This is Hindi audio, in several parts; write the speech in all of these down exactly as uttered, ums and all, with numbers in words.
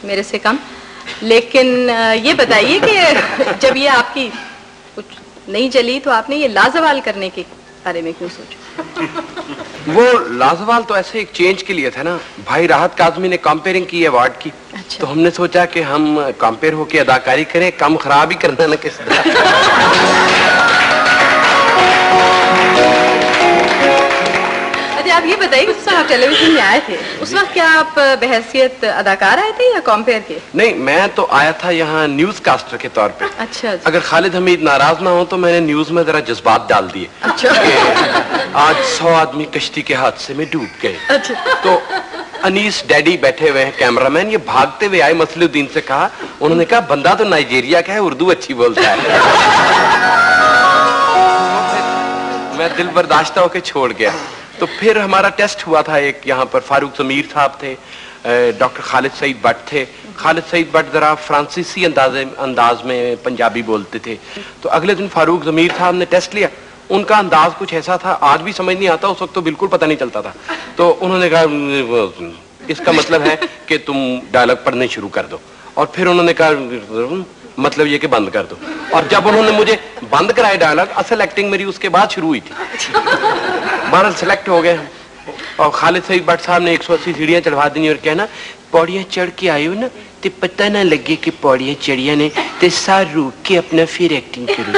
मेरे से कम। लेकिन ये बताइए कि जब ये आपकी कुछ नहीं चली तो आपने ये लाजवाल करने के बारे में क्यों सोचा? वो लाजवाल तो ऐसे एक चेंज के लिए था ना, भाई राहत काज़मी ने कंपेयरिंग की अवार्ड की। अच्छा। तो हमने सोचा कि हम कंपेयर होके अदाकारी करें, कम खराब ही करना ना किस अच्छा, आप ये बताइए उस वक्त आप टेलीविजन में आए थे, उस वक्त क्या आप बहैसियत अदाकार आए थे या कंपेयर के? नहीं, मैं तो आया था यहाँ न्यूज कास्टर के तौर पे। अच्छा, अच्छा। अगर खालिद हमीद नाराज ना हो तो मैंने न्यूज में जरा जज्बात डाल दिए। अच्छा। आज सौ आदमी कश्ती के हादसे में डूब गए। अच्छा। तो अनीस डैडी बैठे हुए हैं, कैमरामैन, ये भागते हुए आए, मसलुद्दीन से कहा, उन्होंने कहा बंदा तो नाइजीरिया का है, उर्दू अच्छी बोलता है। मैं दिल बर्दाश्त होकर छोड़ गया। तो फिर हमारा टेस्ट हुआ था एक, यहाँ पर फारूक ज़मीर साहब थे, डॉक्टर खालिद सईद भट्ट थे। खालिद सईद भट्ट जरा फ्रांसीसी अंदाज अंदाज में पंजाबी बोलते थे। तो अगले दिन फारूक ज़मीर साहब ने टेस्ट लिया, उनका अंदाज कुछ ऐसा था, आज भी समझ नहीं आता, उस वक्त तो बिल्कुल पता नहीं चलता था। तो उन्होंने कहा इसका मतलब है कि तुम डायलॉग पढ़ने शुरू कर दो, और फिर उन्होंने कहा मतलब ये कि बंद कर दो। और जब उन्होंने मुझे बंद कराया डायलॉग, असल एक्टिंग मेरी उसके बाद शुरू हुई थी। बहरहाल सेलेक्ट हो गए और खालिद सईद भट्ट साहब ने एक सौ अस्सी सीढ़ियां चढ़वा दी और कहना पौड़ियां चढ़ के आयो ना तो पता ना लगे कि पौड़ियां चढ़िया ने, तो सार रोक के अपना फिर एक्टिंग करो।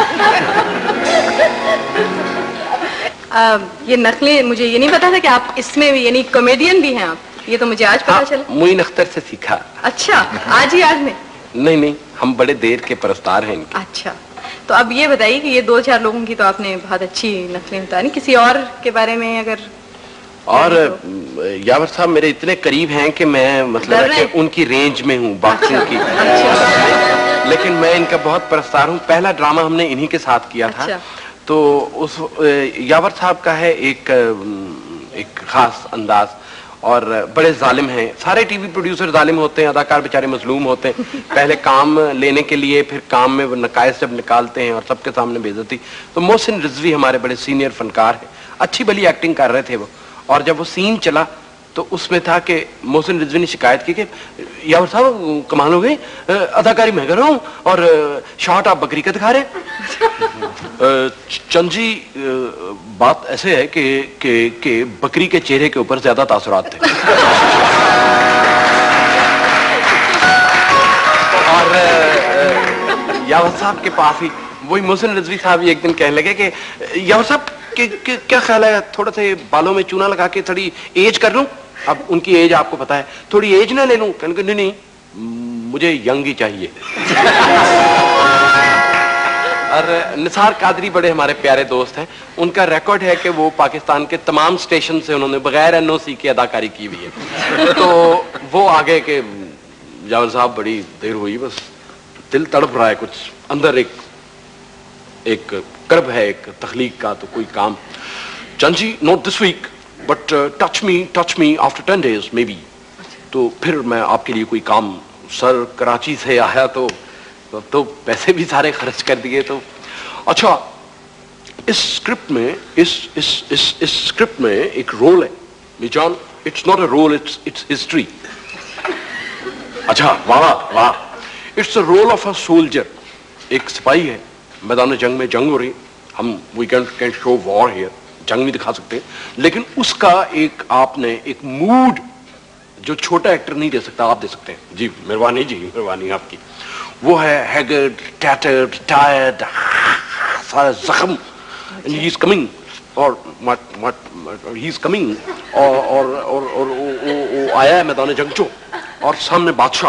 आ, ये नकलें, मुझे ये नहीं पता था कि आप इसमें भी यानी कॉमेडियन भी हैं आप, ये तो मुझे आज पता चला। मुइन अख्तर से सीखा। अच्छा, आज ही आज में? नहीं नहीं, हम बड़े देर के परस्तार हैं इनके। अच्छा, तो अब ये बताइए कि ये दो चार लोगों की तो आपने बहुत अच्छी नकलें उतारी, किसी और के बारे में अगर? और तो? यावर साहब मेरे इतने करीब हैं कि मैं मतलब है कि उनकी रेंज में हूँ बॉक्सिंग की। अच्छा। लेकिन मैं इनका बहुत परस्तार हूँ। पहला ड्रामा हमने इन्हीं के साथ किया था। अच्छा। तो उस यावर साहब का है एक एक खास अंदाज, और बड़े जालिम हैं। सारे टीवी प्रोड्यूसर जालिम होते हैं, अदाकार बेचारे मजलूम होते हैं। पहले काम लेने के लिए, फिर काम में वो नकायस जब निकालते हैं और सबके सामने बेइज्जती। तो मोहसिन रिजवी हमारे बड़े सीनियर फनकार हैं, अच्छी भली एक्टिंग कर रहे थे वो। और जब वो सीन चला तो उसमें था कि मोहसिन रिजवी ने शिकायत की कि यावर साहब कमाल हो गई, अदाकारी मैं कर रहा हूँ और शॉट आप बकरी का दिखा रहे हैं। चंद जी, बात ऐसे है कि कि कि बकरी के चेहरे के ऊपर ज्यादा तासुरात थे। और यावर साहब के पास ही वही मोहसिन रिजवी साहब एक दिन कहने लगे कि यावर साहब कि, कि, क्या ख्याल है थोड़ा से बालों में चूना लगा के थोड़ी एज कर लूं? अब उनकी एज आपको पता है, थोड़ी एज ना ले लूं? कहने नहीं नहीं, मुझे यंग ही चाहिए। और निसार कादरी बड़े हमारे प्यारे दोस्त हैं, उनका रिकॉर्ड है कि वो पाकिस्तान के तमाम स्टेशन से उन्होंने बगैर एनओसी की अदाकारी की हुई है। तो वो आगे के जावर साहब बड़ी देर हुई, बस दिल तड़प रहा है, कुछ अंदर एक एक कर्ब है एक तखलीक का, तो कोई काम। Chand ji, not this week but touch me touch me after ten days maybe. तो फिर मैं आपके लिए कोई काम, सर कराची से आया तो तो पैसे भी सारे खर्च कर दिए। तो अच्छा, इस स्क्रिप्ट में इस इस इस इस स्क्रिप्ट में एक रोल है Mizan, it's not a role, it's it's history. अच्छा, वाह वाह, it's a role of a soldier. एक सिपाही है, मैदान जंग में जंग हो रही, हम we can can show war here, जंग नहीं दिखा सकते, लेकिन उसका एक आपने एक मूड जो छोटा एक्टर नहीं दे सकता, आप दे सकते हैं। जी मेहरबानी, जी मेहरबानी आपकी। वो है हैगर्ड, टैटर्ड, टायर्ड, सारा जख्म, एंड ही इज कमिंग, और ही इज कमिंग, और और और और वो आया है मैदान जंग चो, और सामने बादशाह,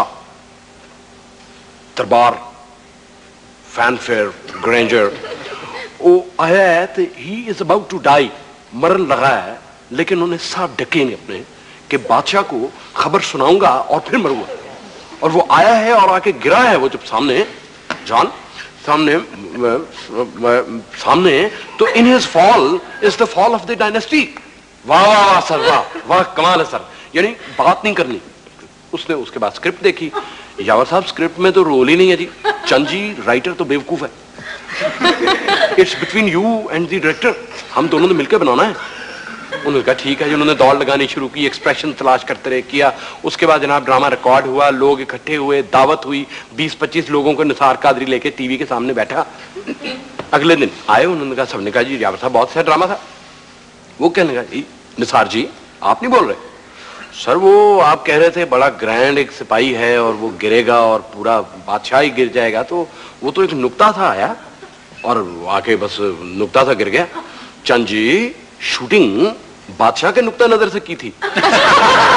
दरबार, फैनफेयर, ग्रेंजर, वो आया है तो he is about to die, मरण लगा है, लेकिन उन्हें साफ ढके नहीं अपने कि बादशाह को खबर सुनाऊंगा और फिर मरूंगा। और वो आया है और आके गिरा है वो जब सामने जान सामने सामने तो in his fall is the fall of the dynasty. वाह वाह सर, वाह वाह, कमाल है सर। यानी बात नहीं करनी। उसने उसके बाद स्क्रिप्ट देखी, यावर साहब स्क्रिप्ट में तो रोल ही नहीं है जी, चंद जी राइटर तो बेवकूफ है, it's between you and the director, हम दोनों ने मिलकर बनाना है। उन्होंने कहा ठीक है जी। उन्होंने दौड़ लगानी शुरू की, एक्सप्रेशन तलाश करते रहे, किया। उसके बाद जनाब ड्रामा रिकॉर्ड हुआ, लोग इकट्ठे हुए, दावत हुई, बीस पच्चीस लोगों को निसार कादरी लेके टीवी के सामने बैठा। अगले दिन आए, उन्होंने कहा, सबने कहा जी जावर साहब बहुत अच्छा ड्रामा था। वो कहने लगा, निसार जी आप नहीं बोल रहे? सर वो आप कह रहे थे बड़ा ग्रैंड एक सिपाही है और वो गिरेगा और पूरा बादशाह ही गिर जाएगा, तो वो तो एक नुक्ता था आया और आके बस नुक्ता सा गिर गया। चंद जी शूटिंग बादशाह के नुक्ता नजर से की थी।